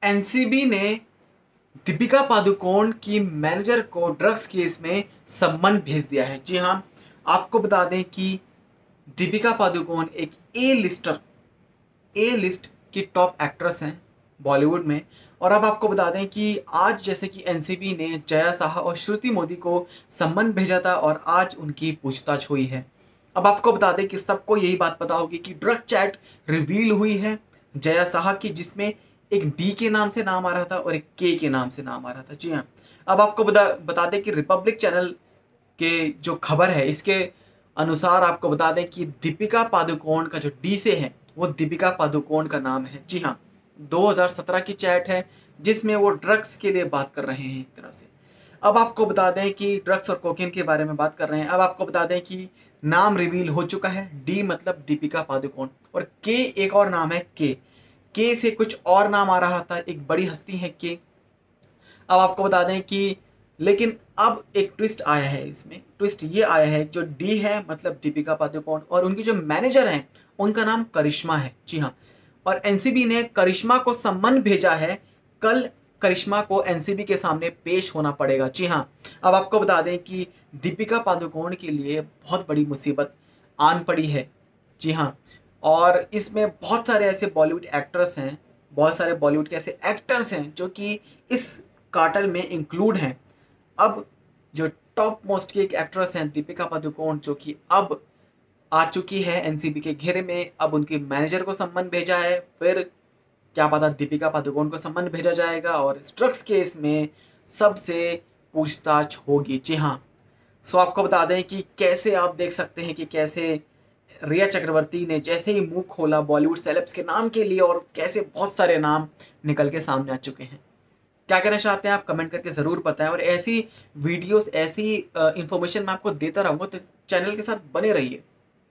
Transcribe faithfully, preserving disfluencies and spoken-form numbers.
NCB ने दीपिका पादुकोण की manager को ड्रग्स केस में सम्मन भेज दिया है। जी हाँ, आपको बता दें कि दीपिका पादुकोण एक ए लिस्टर ए लिस्ट की टॉप एक्ट्रेस हैं बॉलीवुड में। और अब आपको बता दें कि आज जैसे कि एनसीबी ने जया साहा और श्रुति मोदी को सम्मन भेजा था और आज उनकी पूछताछ हुई है। अब आपको बता दें कि सबको यही बात पता होगी कि ड्रग चैट रिवील हुई है जया साहा की, जिसमें एक डी के नाम से नाम आ रहा था और एक के के नाम से नाम आ रहा था। जी हाँ, अब आपको बता बता दें कि रिपब्लिक चैनल के जो खबर है इसके अनुसार आपको बता दें कि दीपिका पादुकोण का जो डी से है वो दीपिका पादुकोण का नाम है। जी हाँ, दो हज़ार सत्रह की चैट है जिसमें वो ड्रग्स के लिए बात कर रहे हैं एक तरह से। अब आपको बता दें कि ड्रग्स और कोकेन के बारे में बात कर रहे हैं। अब आपको बता दें कि नाम रिवील हो चुका है। डी मतलब दीपिका पादुकोण और के एक और नाम है के के से कुछ और नाम आ रहा था, एक बड़ी हस्ती है के। अब आपको बता दें कि लेकिन अब एक ट्विस्ट आया है, इसमें ट्विस्ट ये आया है जो डी है मतलब दीपिका पादुकोण और उनकी जो मैनेजर हैं उनका नाम करिश्मा है। जी हाँ, और एनसीबी ने करिश्मा को सम्मन भेजा है। कल करिश्मा को एनसीबी के सामने पेश होना पड़ेगा। जी हाँ, अब आपको बता दें कि दीपिका पादुकोण के लिए बहुत बड़ी मुसीबत आन पड़ी है। जी हाँ, और इसमें बहुत सारे ऐसे बॉलीवुड एक्टर्स हैं, बहुत सारे बॉलीवुड के ऐसे एक्टर्स हैं जो कि इस कार्टेल में इंक्लूड हैं। अब जो टॉप मोस्ट की एक एक्ट्रेस हैं दीपिका पादुकोण, जो कि अब आ चुकी है एनसीबी के घेरे में। अब उनके मैनेजर को सम्मन भेजा है, फिर क्या पता दीपिका पादुकोण को सम्मन भेजा जाएगा और इस ड्रग्स केस में सबसे पूछताछ होगी। जी हाँ, सो आपको बता दें कि कैसे आप देख सकते हैं कि कैसे रिया चक्रवर्ती ने जैसे ही मुंह खोला बॉलीवुड सेलेब्स के नाम के लिए और कैसे बहुत सारे नाम निकल के सामने आ चुके हैं। क्या कहना चाहते हैं आप कमेंट करके ज़रूर बताएं और ऐसी वीडियोस ऐसी इंफॉर्मेशन मैं आपको देता रहूँगा, तो चैनल के साथ बने रहिए।